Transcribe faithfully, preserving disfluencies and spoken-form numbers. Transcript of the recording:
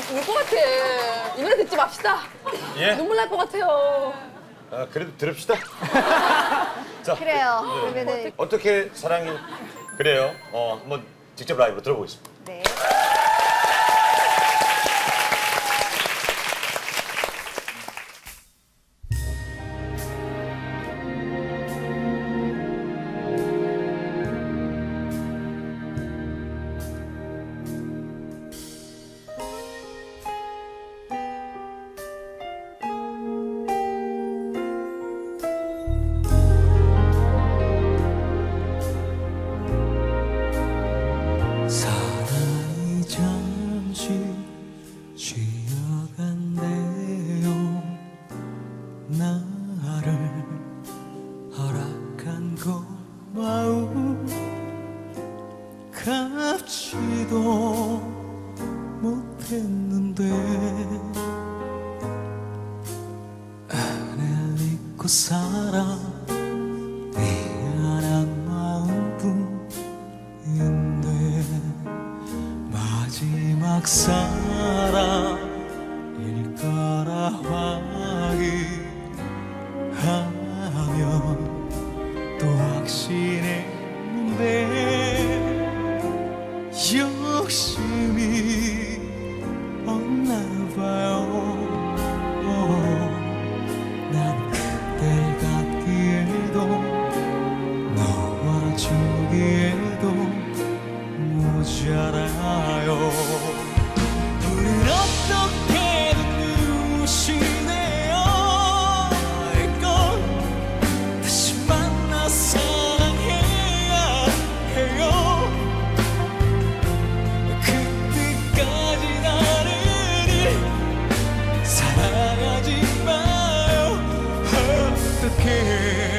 울 것 같아. 이 노래 듣지 맙시다. 예? 눈물 날 것 같아요. 아, 그래도 들읍시다. 자, 그래요. 네. 그러면은 어떻게 사랑이 그래요? 어, 한번 직접 라이브로 들어보겠습니다. 네. 사랑이 잠시 쉬어간대요. 나를 허락한 고마움 갚지도 못했는데 날 잊고 살아 미안한 마음뿐인데 마지막 사랑일 거라 확인하면 또 확신했는데 욕심이 없나 봐요. 난 그댈 갖기에도 너와 주기에도 모자라요. 우린 어떻게든 무시해요. 이건 다시 만나 사랑해야 해요. 그때까지 나를 사랑하지 마요. 어떡해